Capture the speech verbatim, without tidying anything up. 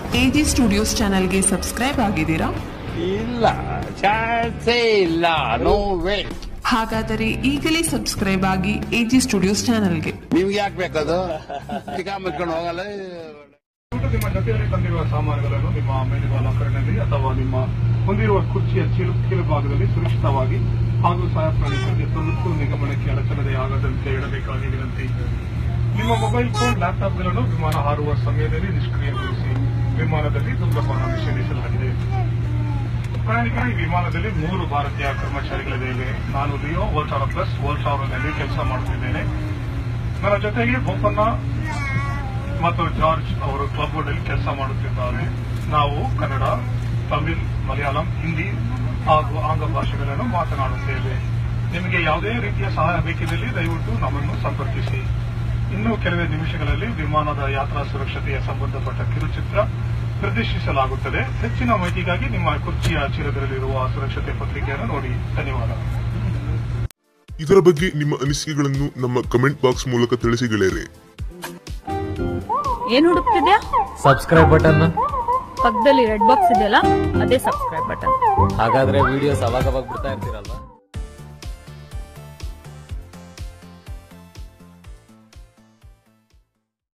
AG studios ಚಾನೆಲ್ಗೆ subscribe ಆಗಿದ್ದೀರಾ? ಇಲ್ಲ, ಚಾನ್ಸೇ ಇಲ್ಲ. No way. ಹಾಗಾದರೆ ಈಗಲೇ ಸಬ್ಸ್ಕ್ರೈಬ್ ಆಗಿ ಎಜಿ ಸ್ಟುಡಿಯೋಸ್ ಚಾನೆಲ್ಗೆ. ನಿಮ್ಗೆ ಯಾಕೆ ಬೇಕದು? ಮುಚ್ಕೊಂಡು ಹೋಗಲ್ಲ. ನಿಮ್ಮ ಜೊತೆಯಲ್ಲಿ ತಂದಿರುವ ಸಾಮಾನುಗಳನ್ನು ನಿಮ್ಮ ಮೇಲಿರುವ ಲಾಕರ್ನಲ್ಲಿ ಅಥವಾ ನಿಮ್ಮ ಹೊಂದಿರುವ ಕುರ್ಚಿಯ ಚೀಲು ಕೀಲು ಭಾಗದಲ್ಲಿ ಸುರಕ್ಷಿತವಾಗಿ ಹಾಗೂ ಸಾಯಪ್ರಾಣಿಗಳಿಗೆ ತುರ್ತು ನಿಗಮನಕ್ಕೆ ಅಡಚಣೆ ಆಗದಂತೆ ಇಡಬೇಕಾಗಿ ವಿನಂತಿ. ನಿಮ್ಮ ಮೊಬೈಲ್ ಫೋನ್, ಲ್ಯಾಪ್ಟಾಪ್ಗಳನ್ನು ವಿಮಾನ ಹಾರುವ ಸಮಯದಲ್ಲಿ ನಿಷ್ಕ್ರಿಯಗೊಳಿಸಿ. ವಿಮಾನದಲ್ಲಿ ಧೂಮಪಾನ ನಿಷೇಧಿಸಲಾಗಿದೆ. ಪ್ರಯಾಣಿಕರ ಈ ವಿಮಾನದಲ್ಲಿ ಮೂರು ಭಾರತೀಯ ಕರ್ಮಚಾರಿಗಳಿದ್ದೇವೆ. ನಾನು ಲಿಯೋ ವೋಲ್ಟಾರೋ ಪ್ಲಸ್ ವೋಲ್ಟಾರೋನಲ್ಲಿ ಕೆಲಸ ಮಾಡುತ್ತಿದ್ದೇನೆ. ನನ್ನ ಜೊತೆಗೆ ಬೋಪಣ್ಣ ಮತ್ತು ಜಾರ್ಜ್ ಅವರು ಕ್ಲಬ್ ಬೋರ್ಡ್ ಅಲ್ಲಿ ಕೆಲಸ ಮಾಡುತ್ತಿದ್ದಾರೆ. ನಾವು ಕನ್ನಡ, ತಮಿಳ್, ಮಲಯಾಳಂ, ಹಿಂದಿ ಹಾಗೂ ಆಂಗ್ಲ ಭಾಷೆಗಳನ್ನು ಮಾತನಾಡುತ್ತೇವೆ. ನಿಮಗೆ ಯಾವುದೇ ರೀತಿಯ ಸಹಾಯ ಬೇಕಿದ್ದಲ್ಲಿ ದಯವಿಟ್ಟು ನಮ್ಮನ್ನು ಸಂಪರ್ಕಿಸಿ. ಇನ್ನು ಕೆಲವೇ ನಿಮಿಷಗಳಲ್ಲಿ ವಿಮಾನದ ಯಾತ್ರಾ ಸುರಕ್ಷತೆಯ ಸಂಬಂಧಪಟ್ಟ ಕಿರುಚಿತ್ರ ಪ್ರದರ್ಶಿಸಲಾಗುತ್ತದೆ. ಹೆಚ್ಚಿನ ಮಾಹಿತಿಗಾಗಿ ನಿಮ್ಮ ಕುರ್ಚಿಯ ಚೀಲದಲ್ಲಿರುವ ಸುರಕ್ಷತೆ ಪತ್ರಿಕೆಯನ್ನು ನೋಡಿ. ಧನ್ಯವಾದ. ಇದರ ಬಗ್ಗೆ ನಿಮ್ಮ ಅನಿಸಿಕೆಗಳನ್ನು ನಮ್ಮ ಕಮೆಂಟ್ ಬಾಕ್ಸ್ ಮೂಲಕ ತಿಳಿಸಿ ಗೆಳೆಯರೆ. ಏನ್ ಹುಡುಕ್ತಿದ್ಯಾ? Subscribe button. ಪಕ್ಕದಲ್ಲಿ ರೆಡ್ ಬಾಕ್ಸ್ ಇದೆಯಲ್ಲ, ಅದೇ ಸಬ್ಸ್ಕ್ರೈಬ್ ಬಟನ್. ಹಾಗಾದ್ರೆ ವಿಡಿಯೋಸ್ ಅವಾಗ ಅವಾಗ ಬಿಡ್ತಾ ಇರ್ತೀರಲ್ವಾ?